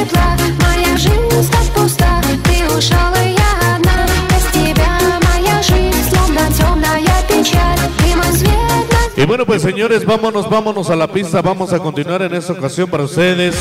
светла, моя жизнь так пуста. Ты ушел, и я одна. Без тебя моя жизнь словно темная печаль. Ты мой свет. Y bueno, pues señores, vámonos a la pista. Vamos a continuar en esta ocasión para ustedes.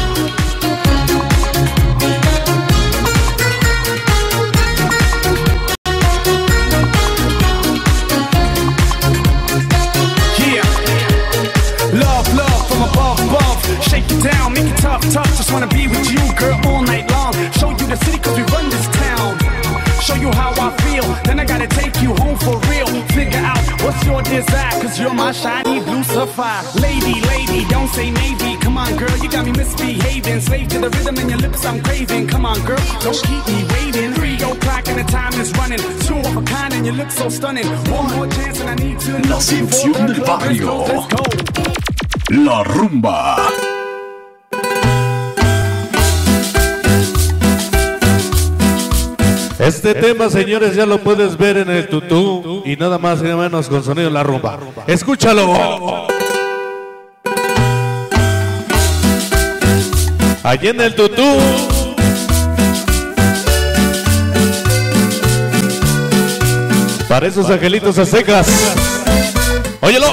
Down, make it tough, just wanna be with you, girl, all night long. Show you the city cause we run this town. Show you how I feel, then I gotta take you home for real. Figure out what's your desire, cause you're my shiny blue sapphire. Lady, don't say maybe. Come on, girl, you got me misbehaving. Slave to the rhythm in your lips, I'm craving. Come on, girl, don't keep me waiting. 3 o'clock and the time is running. 2 of a kind and you look so stunning. One more chance and I need to know. La sección del barrio. Let's go. La rumba. Este tema, señores, ya lo puedes ver en el tutú y nada más y nada menos con sonido La Rumba. Escúchalo. Allí en el tutú. Para esos angelitos a secas. Óyelo.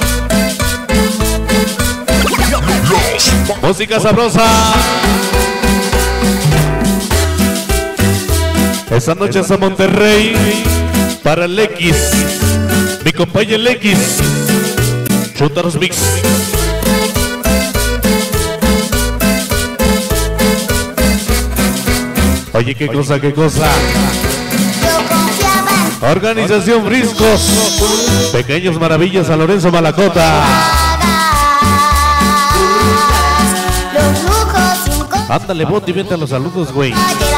Música sabrosa. Esta noche es a Monterrey para el X, mi compañero el X, Chútaros Mix. Oye, qué cosa. Organización Friscos, Pequeños Maravillas, San Lorenzo Malacota. Ándale, bote y vente a los saludos, güey.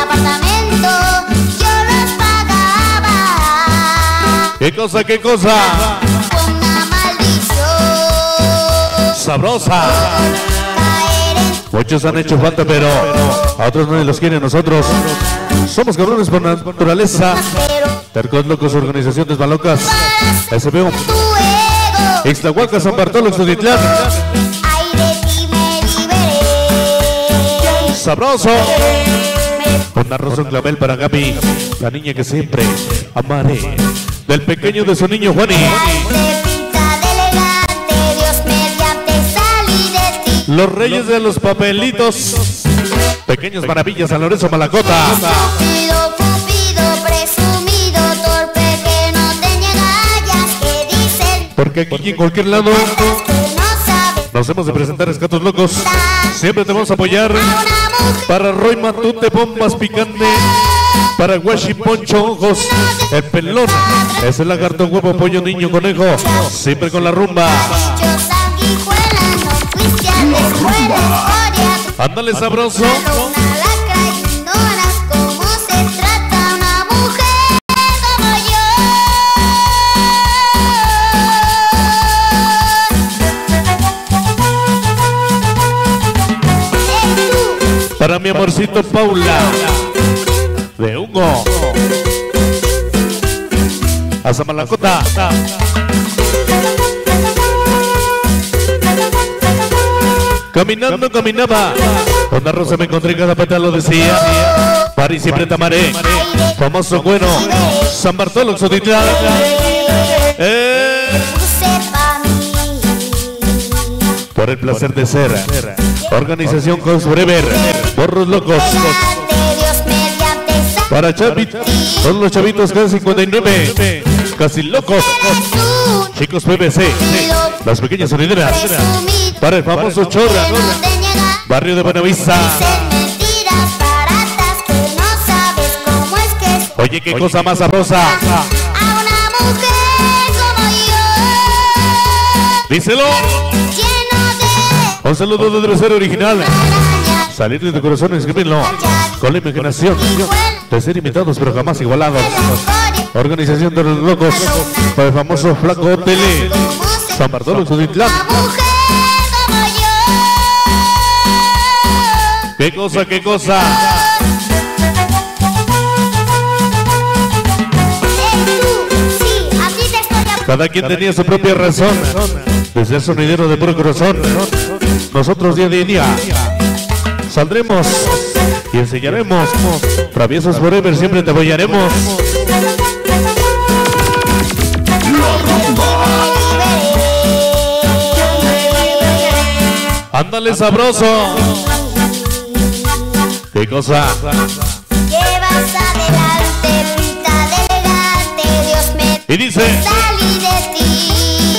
¿Qué cosa? Una maldición sabrosa. Muchos han hecho falta, pero a otros no los quieren. Nosotros somos cabrones por naturaleza. Tercos Locos, Organizaciones Malocas, SBO, Ixtlahuaca, San Bartolo, Xutitlán. Sabroso. Una rosa, un clavel para Gaby, la niña que siempre amaré. Del pequeño de su niño Juani. Los reyes de los papelitos. Pequeños Maravillas, San Lorenzo Malacota. Porque aquí en cualquier lado nos hemos de presentar Escatos Locos. Siempre te vamos a apoyar. Para Roy Matute, Bombas Picante. Para Guachi, Poncho, Ojos, el pelón. Es el lagarto, huevo, pollo, niño, conejo. Siempre con la rumba. Ándale, sabroso. Para mi amorcito Paula, de Hugo, hasta Malacota. Caminando caminaba, con la rosa me encontré, cada pétalo decía. París siempre te amaré, famoso bueno, San Bartolo, Xutitlán. Por el placer de ser. Organización Cos Forever, Borros Locos. Para Chavi, todos los chavitos casi 59, casi locos. Chicos PVC, las pequeñas sonideras. Para el famoso Chorra, barrio de Buenavista. Oye, qué cosa más sabrosa. Díselo. Un saludo debe ser original. Salir de tu corazón y escribirlo con la imaginación de ser imitados pero jamás igualados. Organización de los Locos para el famoso Flaco Tele, San Bartolo, Xutitlán. ¿Qué cosa? Cada quien tenía su propia razón de ser sonidero de puro corazón. Nosotros día a día Saldremos y enseñaremos. Traviesos forever, siempre te apoyaremos. Ándale sabroso. ¿Qué cosa? Llevas adelante, pinta de elegante, Dios me Y dice: salí de ti.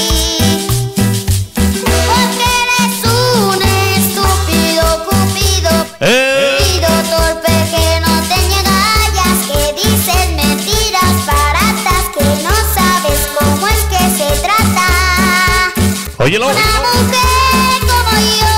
Porque eres un estúpido cupido, cupido torpe que no te agallas, que dices mentiras baratas, que no sabes cómo es que se trata. Óyelo. Una mujer como yo,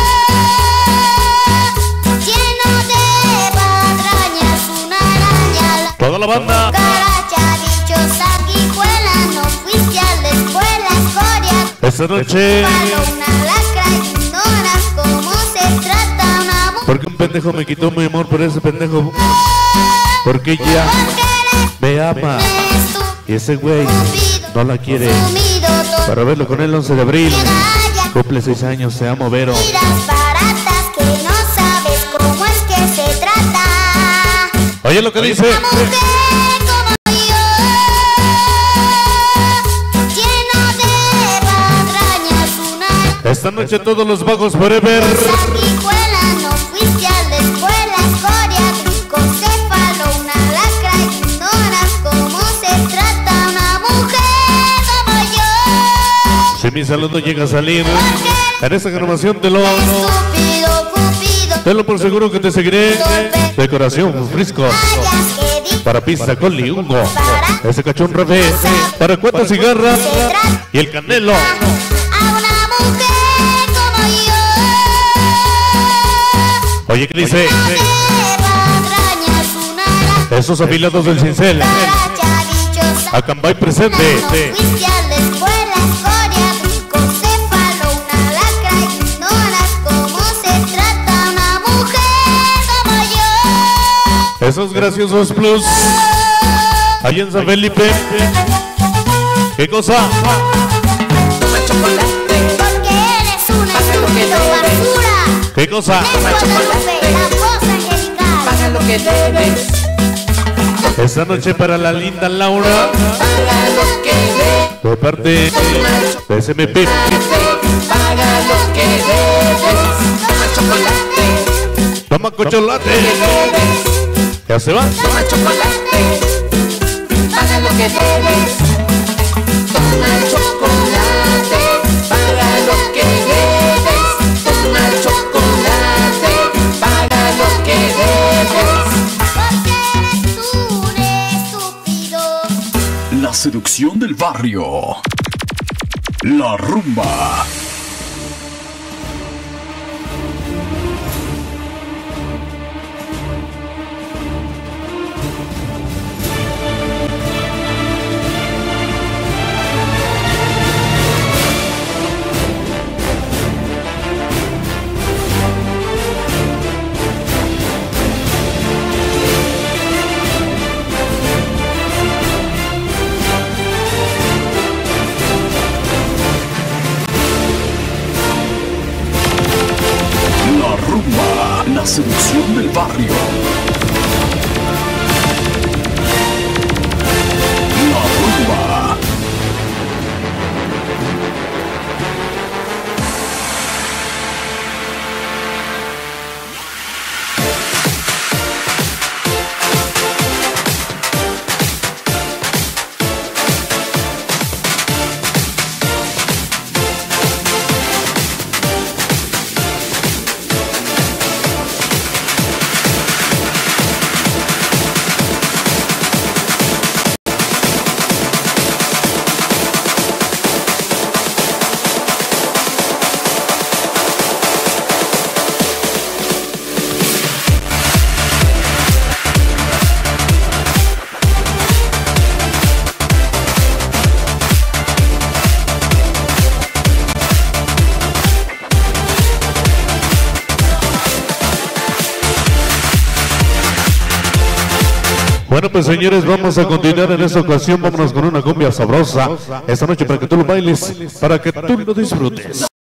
lleno de patrañas, una araña. Toda la banda. Cucaracha, bichos, sanguijuela, no fuiste a la escuela, escoria. Esta noche, Palo, una lacra, ignoras cómo se trata una mujer. porque un pendejo me quitó mi amor por ese pendejo. Porque ella me ama. Y ese güey no la quiere. Para verlo con él el 11 de abril. Cumple 6 años, se amo Vero. Mentiras baratas que no sabes cómo es que se trata. Oye lo que dice. Una mujer como yo, lleno de patrañas, una Esta noche todos los bajos forever. sanguijuela, no fuiste a la escuela, escoria, tricocéfalo, una lacra, ignoras cómo se trata una mujer como yo. Si mi saludo llega a salir en esta grabación, te lo Estúpido cupido, por seguro que te seguiré. Decoración Frisco. callas que dices Para pista con liungo. Ese cachón revés. Para cuatro cigarras. Y el canelo. a una mujer como yo. Oye, ¿qué dice? De patrañas, una Esos afilados del cincel. cucaracha, bichos, Acambay presente. no fuiste a la escuela, escoria, tricocéfalo, una lacra, ignoras cómo se trata una mujer como yo. Esos graciosos plus. Allá en San Felipe. ¿Qué cosa? Porque eres un estúpido basura. ¿Qué cosa? La voz angelical. Paga lo que debes, Esta noche para la linda Laura. paga lo que debes, De parte de SMP. paga lo que debes. Toma chocolate, Toma cocholate. debes, Ya se va. toma chocolate, paga lo que debes. Toma chocolate, paga lo que debes. Toma chocolate, paga lo que debes. Porque eres un estúpido. La seducción del barrio. La rumba. La rumba. La seducción del barrio. La rumba. Bueno, pues señores, vamos a continuar en esta ocasión. Vámonos con una cumbia sabrosa esta noche para que tú lo bailes, para que tú lo disfrutes.